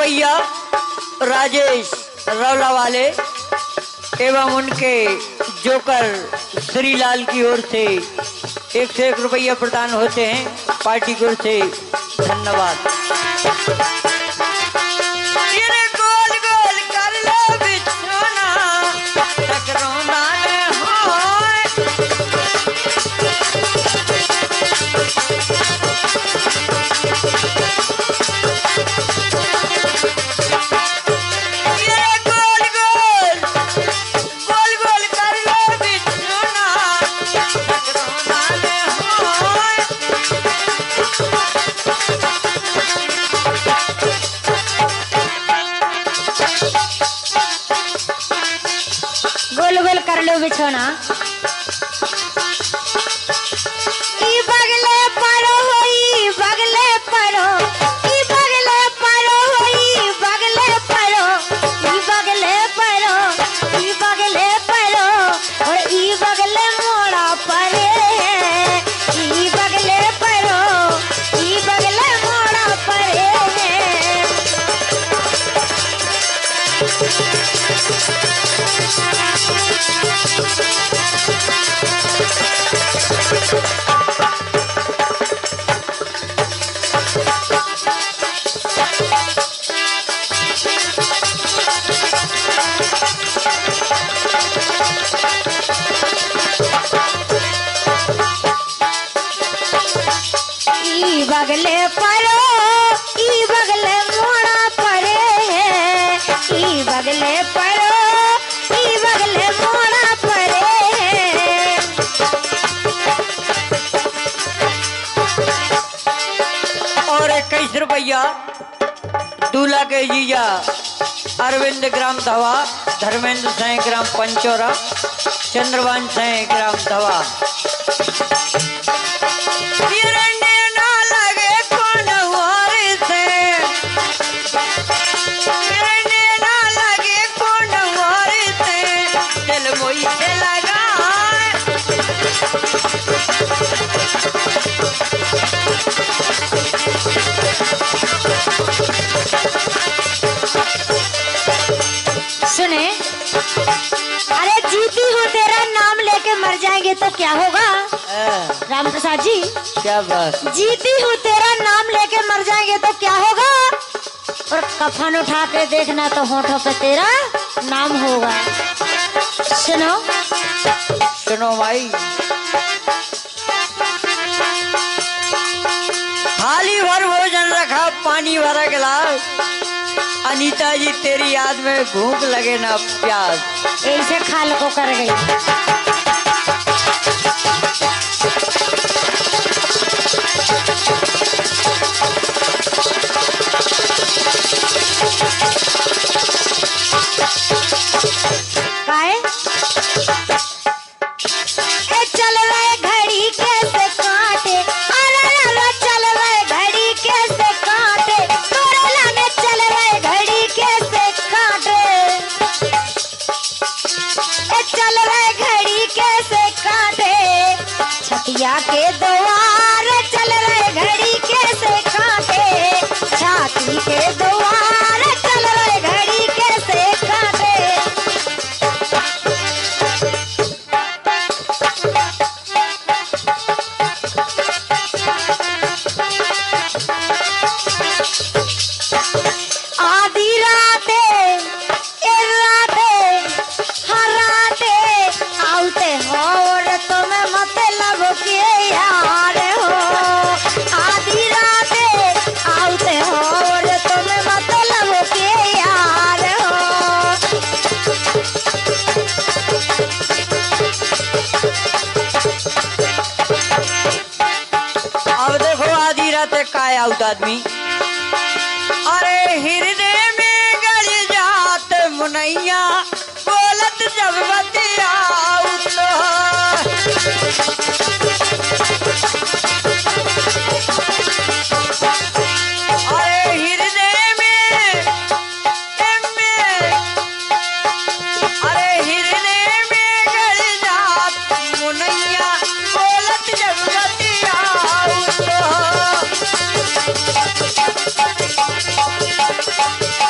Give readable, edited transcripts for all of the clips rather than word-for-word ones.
रुपया राजेश रौला वाले एवं उनके जोकर श्रीलाल की ओर से 101 रुपया प्रदान होते हैं पार्टी की ओर से। धन्यवाद। गोल गोल कर लो बिछोना। ई बगले परो हो, ई बगले परो, ई बगले परो हो, ई बगले परो, ई बगले परो, ई बगले परो और ई बगले मोड़ा परे, ई बगले परो, ई बगले मोड़ा परे। ई बगले परो, ई बगले मोड़ा परे है, ई बगले परो, ई बगले मोड़ा परे है। और 21 रुपया दूल्हा के जीजा अरविंद ग्राम धवा, धर्मेंद्र साई ग्राम पंचोरा, चंद्रवान साई ग्राम धवा। सुने, अरे जीती हूँ तेरा नाम लेके मर जाएंगे तो क्या होगा? राम प्रसाद जी, क्या बात। जीती हूँ तेरा नाम लेके मर जाएंगे तो क्या होगा? और कफन उठा के देखना तो होठों पे तेरा नाम होगा। सुनो सुनो भाई, थाली भर भोजन रखा, पानी भरा गिलास। अनीता जी तेरी याद में भूख लगे ना प्यास, ऐसे खाल को कर गई। काहे? चल रहे घड़ी कैसे काटे, अरे चल रहे घड़ी कैसे काटे, तोरे लाने चल रहे घड़ी कैसे काटे, चल रहे घड़ी कैसे काटे, छतिया के द्वार चल रहे घड़ी कैसे काटे, छाती के द्वार चल रहे घड़ी कैसे काटे। आधी राते हर राते आउते हो और तुम्हें मतलब के यार हो, आधी राते आउते हो और तुम्हें मतलब के यार हो। अब देखो आधी रात काय आउट आदमी, अरे हृदय में गड़ जात मुनैया, बोलत जब बतियाउत। अरे हृदय में, अरे हृदय में गड़ जात मुनैया, बोलत जब बतियाउत।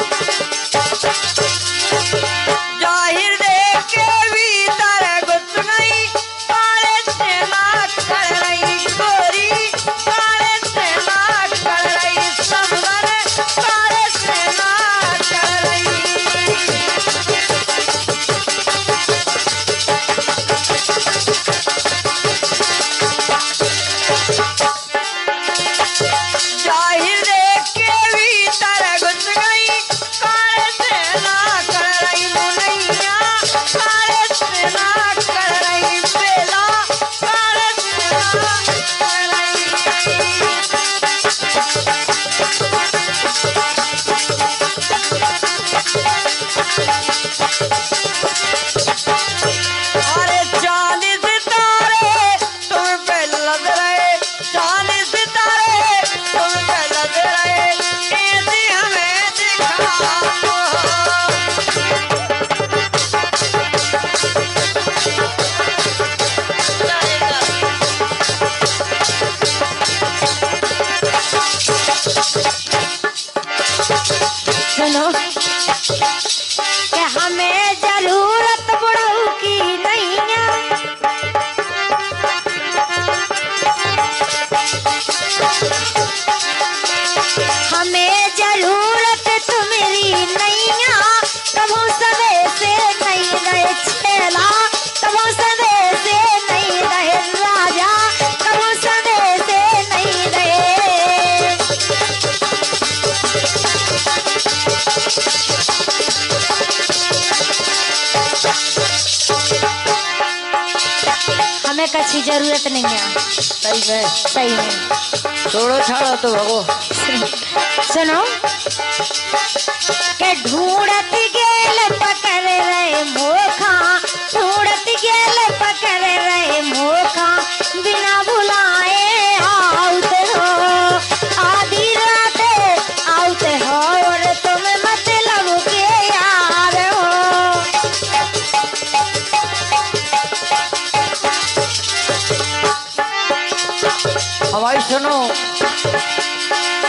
हमें कच्छी जरूरत नहीं है। सही में सही में। छोड़ो छाड़ो तो भगो। सुनो के ढूंढत गेल पकड़ रहे मोखा, ढूंढत गेल पकड़ रहे मोखा, बिना बुलाए आउते हो, आधी रात आउते हो और तुम मतलब के यार हो। हमारी सुनो